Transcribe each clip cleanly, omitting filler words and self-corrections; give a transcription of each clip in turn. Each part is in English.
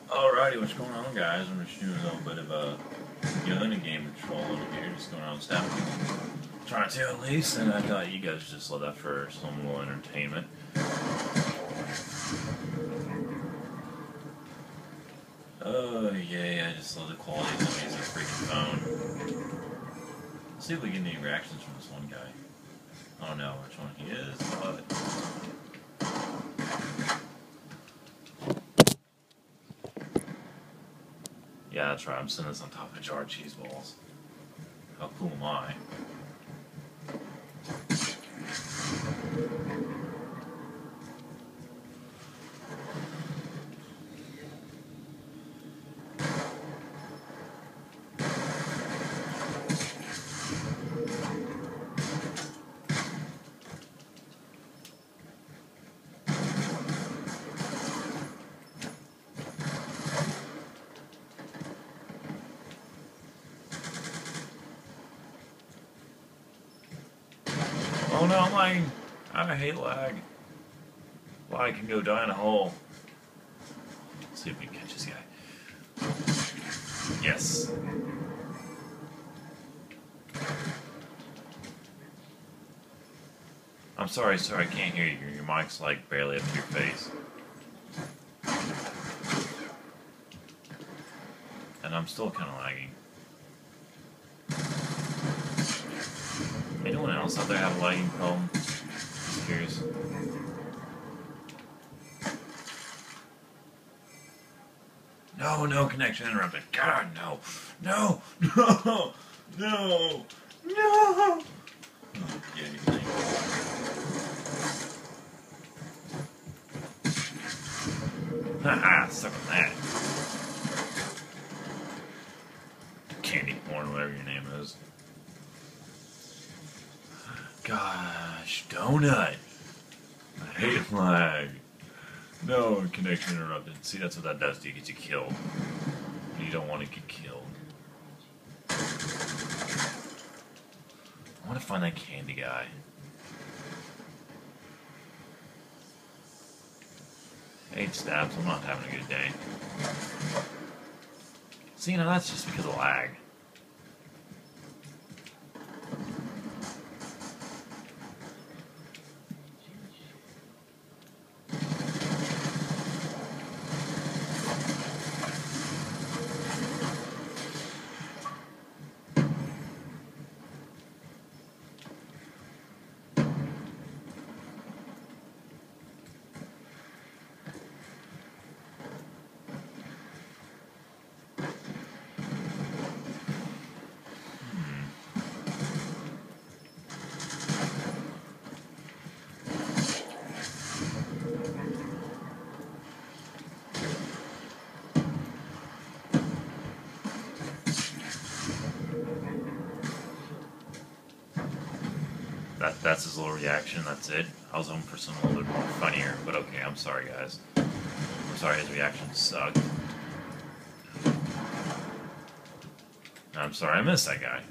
Alrighty, what's going on, guys? I'm just doing a little bit of a gun game control over here, just going on staff. Trying to at least, and I thought you guys just let that for some little entertainment. Oh, yay, I just love the quality of this freaking phone. Let's see if we get any reactions from this one guy. I don't know which one he is, but... yeah, that's right, I'm sitting this on top of a jar of cheese balls. How cool am I? Oh no, I'm lagging. I hate lag. Lag can go die in a hole. Let's see if we can catch this guy. Yes. I'm sorry, I can't hear you. Your mic's like barely up to your face. And I'm still kind of lagging. Anyone else out there have a lagging problem? Just curious. No connection interrupted. God, no. No. Okay, haha, suck on that. Candy corn, whatever your name is. Gosh, donut. I hate lag. No, connection interrupted. See, that's what that does to you. It gets you killed. You don't want to get killed. I want to find that candy guy. 8 stabs. I'm not having a good day. See, now that's just because of lag. That's his little reaction, that's it. I was hoping for something a little bit more funnier, but okay, I'm sorry guys. I'm sorry his reaction sucked. I'm sorry I missed that guy.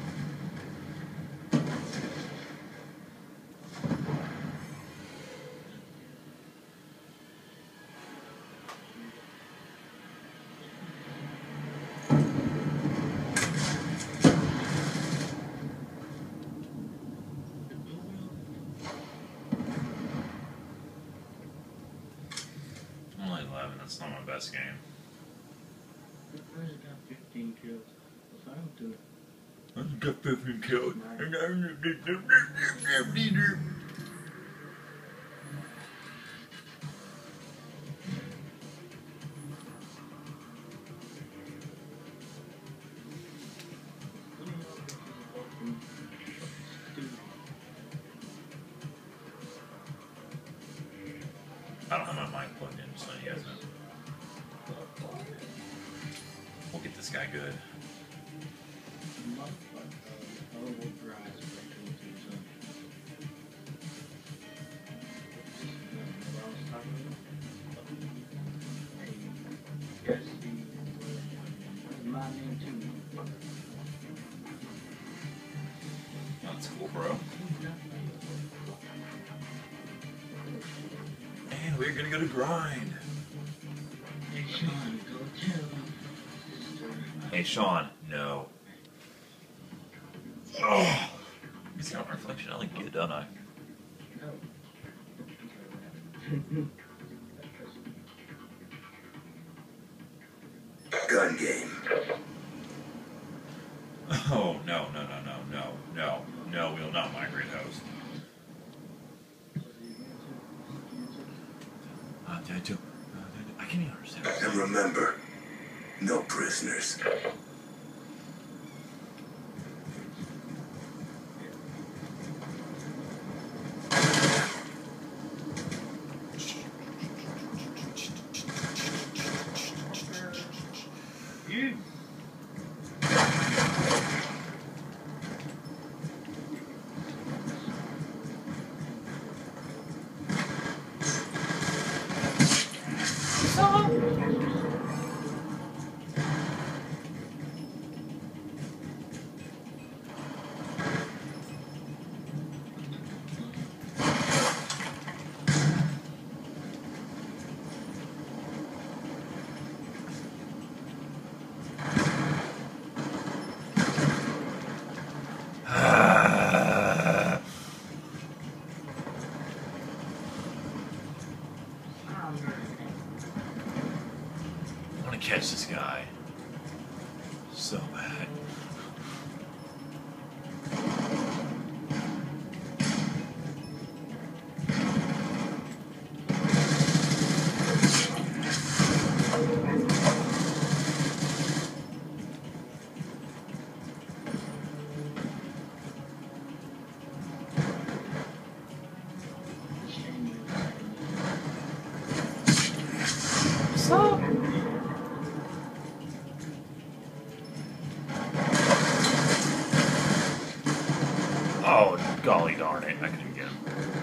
That's not my best game. I got 15 kills. What's I'm doing? I got 15 kills. I don't have my mic plugged in, so you guys know. We'll get this guy good. That's cool, bro. And we're gonna go to grind. Hey, Sean, go tell Hey, Sean. No. Oh. You see my reflection? I look good, don't I? Gun game. Oh, no, no, no, no, no, no. No, we will not migrate host. I can't even understand. And remember, no prisoners. you. I want to catch this guy. So bad. Stop. Oh, golly darn it. I couldn't get him.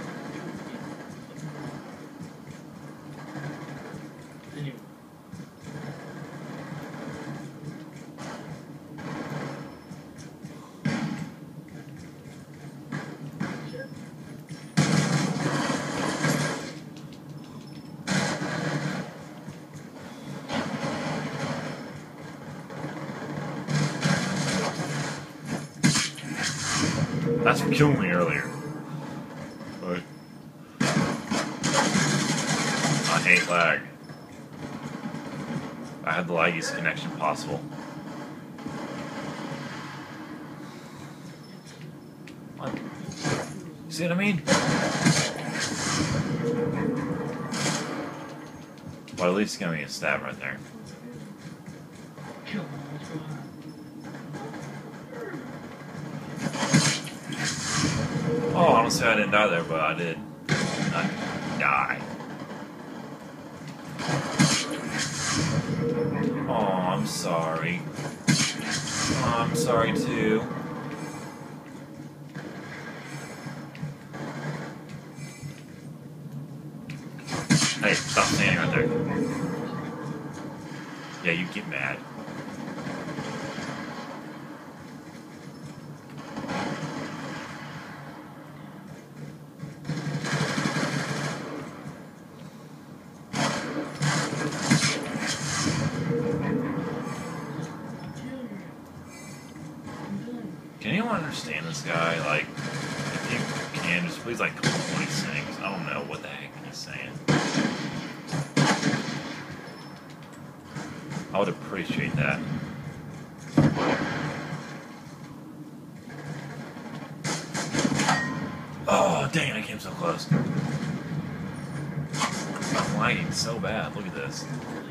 Anyway. That's what killed me earlier. But I hate lag. I had the laggiest connection possible. What? You see what I mean? Well, at least give me a stab right there. Come on, let's go on. Oh, honestly, I didn't die there, but I did not die. Oh, I'm sorry. Oh, I'm sorry too. Hey, stop standing right there. Yeah, you get mad. Can anyone understand this guy? Like, if you can, just please, like, tell me what he's saying. 'Cause I don't know what the heck he's saying. I would appreciate that. Oh, dang, I came so close. I'm lagging so bad. Look at this.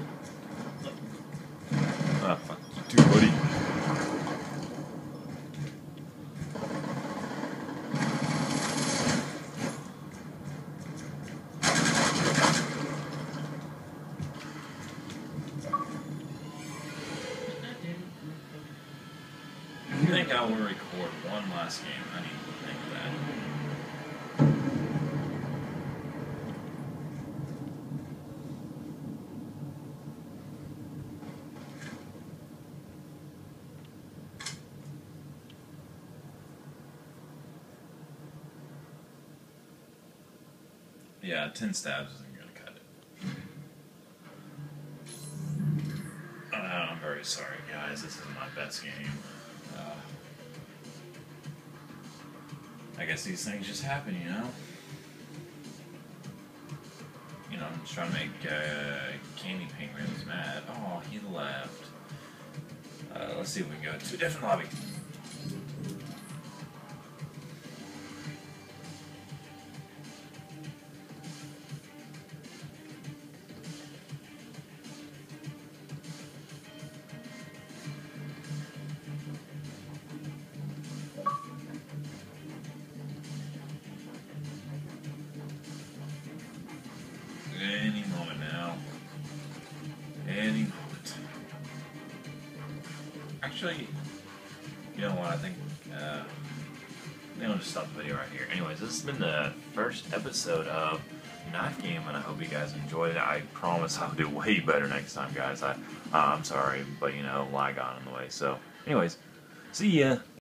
Ah, fuck you too, buddy. I think I want to record one last game. I need to think of that. Yeah, 10 stabs isn't going to cut it. Sorry, guys. This isn't my best game. I guess these things just happen, you know? You know, I'm just trying to make Candy Penguins mad. Oh, he left. Let's see if we can go to a different lobby. Any moment now. Any moment. Actually, you know what? I think I'll just stop the video right here. Anyways, this has been the first episode of Knife Game, and I hope you guys enjoyed it. I promise I'll do way better next time, guys. I'm sorry, but you know, lag got in the way. So, anyways, see ya.